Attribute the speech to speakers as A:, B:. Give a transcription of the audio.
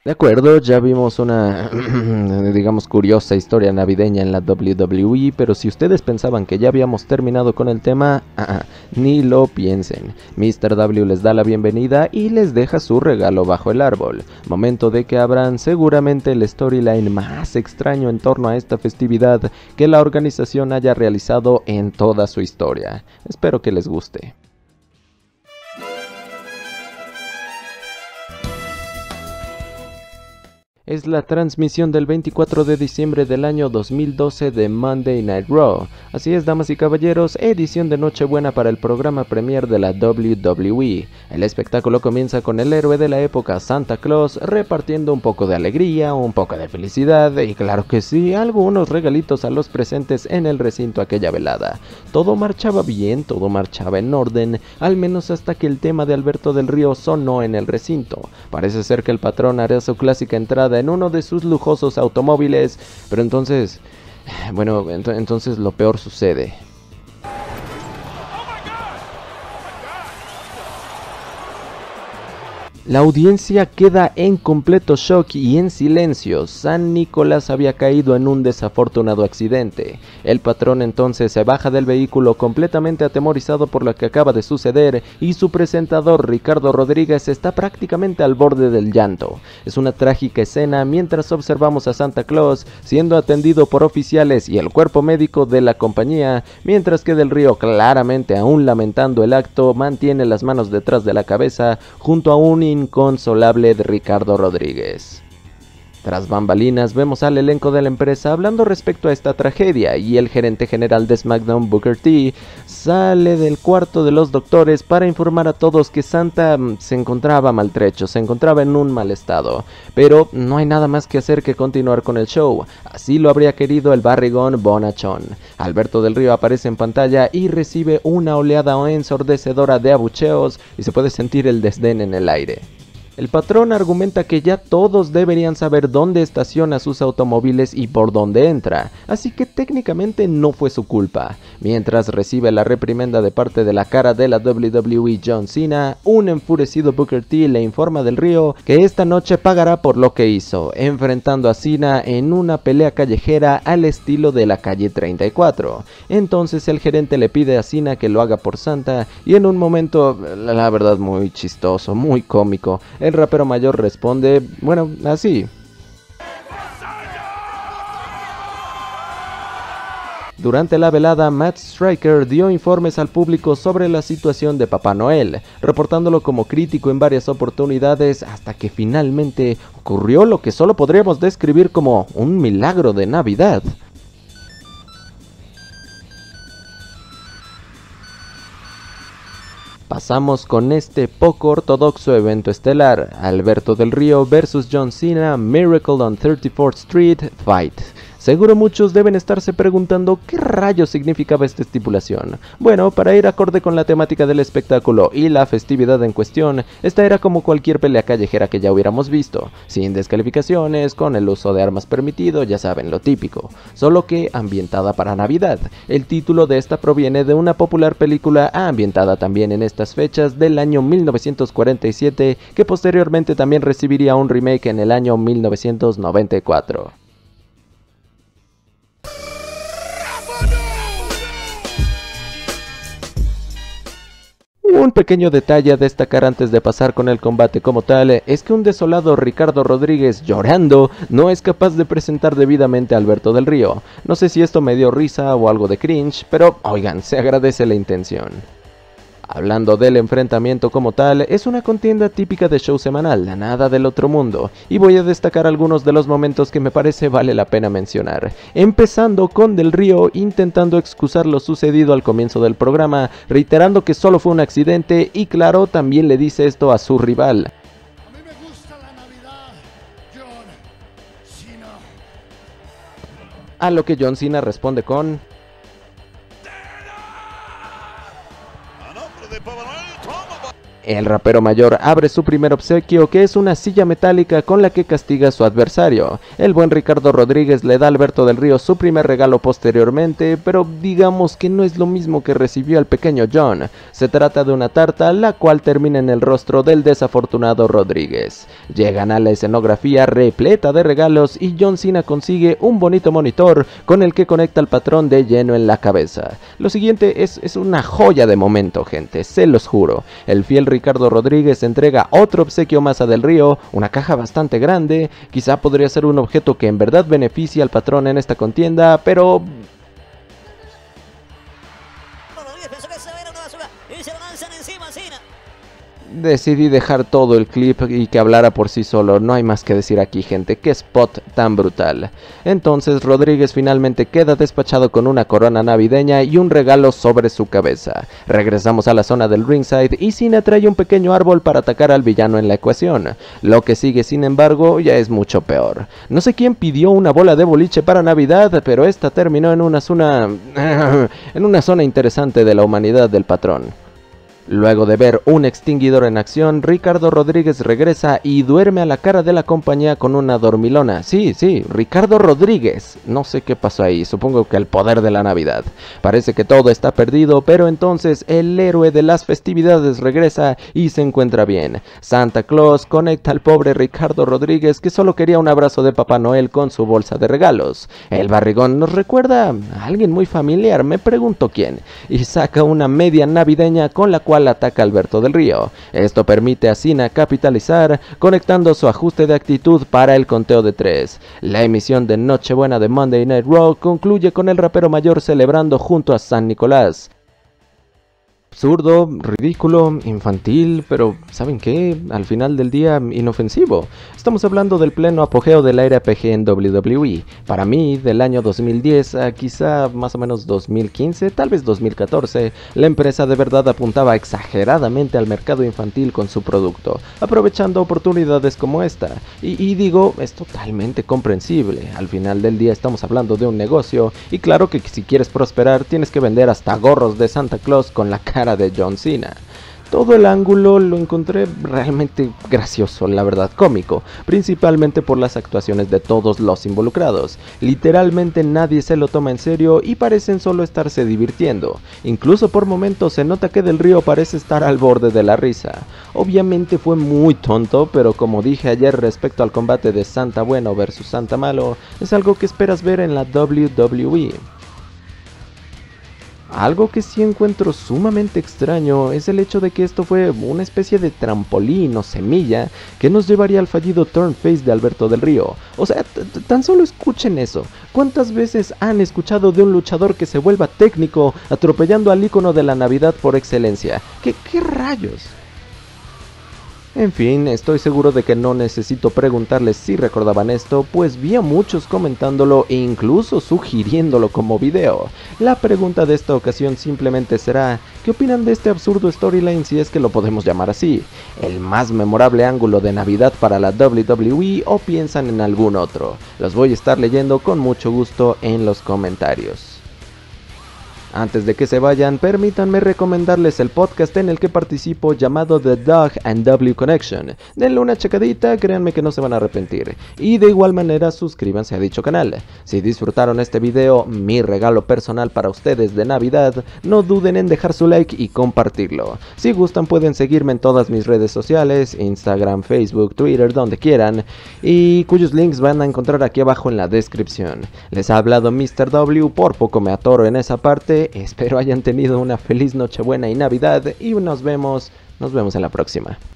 A: De acuerdo, ya vimos una, digamos, curiosa historia navideña en la WWE, pero si ustedes pensaban que ya habíamos terminado con el tema, ni lo piensen. Mr. W les da la bienvenida y les deja su regalo bajo el árbol, momento de que abran seguramente el storyline más extraño en torno a esta festividad que la organización haya realizado en toda su historia. Espero que les guste. Es la transmisión del 24 de diciembre del año 2012 de Monday Night Raw. Así es, damas y caballeros, edición de Nochebuena para el programa premier de la WWE. El espectáculo comienza con el héroe de la época, Santa Claus, repartiendo un poco de alegría, un poco de felicidad y, claro que sí, algunos regalitos a los presentes en el recinto aquella velada. Todo marchaba bien, todo marchaba en orden, al menos hasta que el tema de Alberto del Río sonó en el recinto. Parece ser que el patrón hará su clásica entrada en uno de sus lujosos automóviles, pero entonces, bueno, entonces lo peor sucede. La audiencia queda en completo shock y en silencio. San Nicolás había caído en un desafortunado accidente. El patrón entonces se baja del vehículo completamente atemorizado por lo que acaba de suceder y su presentador Ricardo Rodríguez está prácticamente al borde del llanto. Es una trágica escena mientras observamos a Santa Claus siendo atendido por oficiales y el cuerpo médico de la compañía, mientras que Del Río, claramente aún lamentando el acto, mantiene las manos detrás de la cabeza junto a un inconsolable de Ricardo Rodríguez. Tras bambalinas vemos al elenco de la empresa hablando respecto a esta tragedia y el gerente general de SmackDown, Booker T, sale del cuarto de los doctores para informar a todos que Santa se encontraba maltrecho, se encontraba en un mal estado, pero no hay nada más que hacer que continuar con el show, así lo habría querido el barrigón bonachón. Alberto del Río aparece en pantalla y recibe una oleada ensordecedora de abucheos y se puede sentir el desdén en el aire. El patrón argumenta que ya todos deberían saber dónde estaciona sus automóviles y por dónde entra, así que técnicamente no fue su culpa. Mientras recibe la reprimenda de parte de la cara de la WWE, John Cena, un enfurecido Booker T le informa Del Río que esta noche pagará por lo que hizo, enfrentando a Cena en una pelea callejera al estilo de la calle 34. Entonces el gerente le pide a Cena que lo haga por Santa y en un momento, la verdad muy chistoso, muy cómico, el rapero mayor responde, bueno, así. Durante la velada, Matt Striker dio informes al público sobre la situación de Papá Noel, reportándolo como crítico en varias oportunidades hasta que finalmente ocurrió lo que solo podríamos describir como un milagro de Navidad. Pasamos con este poco ortodoxo evento estelar, Alberto del Río vs John Cena, Miracle on 34th Street Fight. Seguro muchos deben estarse preguntando qué rayos significaba esta estipulación. Bueno, para ir acorde con la temática del espectáculo y la festividad en cuestión, esta era como cualquier pelea callejera que ya hubiéramos visto, sin descalificaciones, con el uso de armas permitido, ya saben, lo típico, solo que ambientada para Navidad. El título de esta proviene de una popular película ambientada también en estas fechas del año 1947, que posteriormente también recibiría un remake en el año 1994. Un pequeño detalle a destacar antes de pasar con el combate como tal es que un desolado Ricardo Rodríguez llorando no es capaz de presentar debidamente a Alberto del Río. No sé si esto me dio risa o algo de cringe, pero oigan, se agradece la intención. Hablando del enfrentamiento como tal, es una contienda típica de show semanal, nada del otro mundo, y voy a destacar algunos de los momentos que me parece vale la pena mencionar. Empezando con Del Río intentando excusar lo sucedido al comienzo del programa, reiterando que solo fue un accidente y claro, también le dice esto a su rival.
B: A mí me gusta la Navidad, John Cena.
A: A lo que John Cena responde con... El rapero mayor abre su primer obsequio, que es una silla metálica con la que castiga a su adversario. El buen Ricardo Rodríguez le da a Alberto del Río su primer regalo posteriormente, pero digamos que no es lo mismo que recibió el pequeño John. Se trata de una tarta, la cual termina en el rostro del desafortunado Rodríguez. Llegan a la escenografía repleta de regalos y John Cena consigue un bonito monitor con el que conecta al patrón de lleno en la cabeza. Lo siguiente es una joya de momento, gente, se los juro. El fiel Ricardo Rodríguez entrega otro obsequio más a Del Río, una caja bastante grande. Quizá podría ser un objeto que en verdad beneficie al patrón en esta contienda, pero... Decidí dejar todo el clip y que hablara por sí solo, no hay más que decir aquí, gente, qué spot tan brutal. Entonces Rodríguez finalmente queda despachado con una corona navideña y un regalo sobre su cabeza. Regresamos a la zona del ringside y Cena trae un pequeño árbol para atacar al villano en la ecuación. Lo que sigue, sin embargo, ya es mucho peor. No sé quién pidió una bola de boliche para Navidad, pero esta terminó en una zona interesante de la humanidad del patrón. Luego de ver un extinguidor en acción, Ricardo Rodríguez regresa y duerme a la cara de la compañía con una dormilona. Sí, Ricardo Rodríguez. No sé qué pasó ahí, supongo que el poder de la Navidad. Parece que todo está perdido, pero entonces el héroe de las festividades regresa y se encuentra bien. Santa Claus conecta al pobre Ricardo Rodríguez, que solo quería un abrazo de Papá Noel con su bolsa de regalos. El barrigón nos recuerda a alguien muy familiar, me pregunto quién, y saca una media navideña con la cual ataca a Alberto del Río. Esto permite a Cena capitalizar, conectando su ajuste de actitud para el conteo de 3. La emisión de Nochebuena de Monday Night Raw concluye con el rapero mayor celebrando junto a San Nicolás. Absurdo, ridículo, infantil, pero ¿saben qué? Al final del día, inofensivo. Estamos hablando del pleno apogeo de la era PG en WWE. Para mí, del año 2010 a quizá más o menos 2015, tal vez 2014, la empresa de verdad apuntaba exageradamente al mercado infantil con su producto, aprovechando oportunidades como esta. Y digo, es totalmente comprensible. Al final del día estamos hablando de un negocio, y claro que si quieres prosperar tienes que vender hasta gorros de Santa Claus con la cara de John Cena. Todo el ángulo lo encontré realmente gracioso, la verdad cómico, principalmente por las actuaciones de todos los involucrados. Literalmente nadie se lo toma en serio y parecen solo estarse divirtiendo. Incluso por momentos se nota que Del Río parece estar al borde de la risa. Obviamente fue muy tonto, pero como dije ayer respecto al combate de Santa Bueno versus Santa Malo, es algo que esperas ver en la WWE. Algo que sí encuentro sumamente extraño es el hecho de que esto fue una especie de trampolín o semilla que nos llevaría al fallido turn face de Alberto del Río. O sea, tan solo escuchen eso. ¿Cuántas veces han escuchado de un luchador que se vuelva técnico atropellando al ícono de la Navidad por excelencia? ¿Qué rayos? En fin, estoy seguro de que no necesito preguntarles si recordaban esto, pues vi a muchos comentándolo e incluso sugiriéndolo como video. La pregunta de esta ocasión simplemente será, ¿qué opinan de este absurdo storyline, si es que lo podemos llamar así? ¿El más memorable ángulo de Navidad para la WWE o piensan en algún otro? Los voy a estar leyendo con mucho gusto en los comentarios. Antes de que se vayan, permítanme recomendarles el podcast en el que participo llamado The Dog and W Connection. Denle una checadita, créanme que no se van a arrepentir. Y de igual manera suscríbanse a dicho canal. Si disfrutaron este video, mi regalo personal para ustedes de Navidad, no duden en dejar su like y compartirlo. Si gustan pueden seguirme en todas mis redes sociales, Instagram, Facebook, Twitter, donde quieran, y cuyos links van a encontrar aquí abajo en la descripción. Les ha hablado Mr. W, por poco me atoro en esa parte. Espero hayan tenido una feliz Nochebuena y Navidad y nos vemos en la próxima.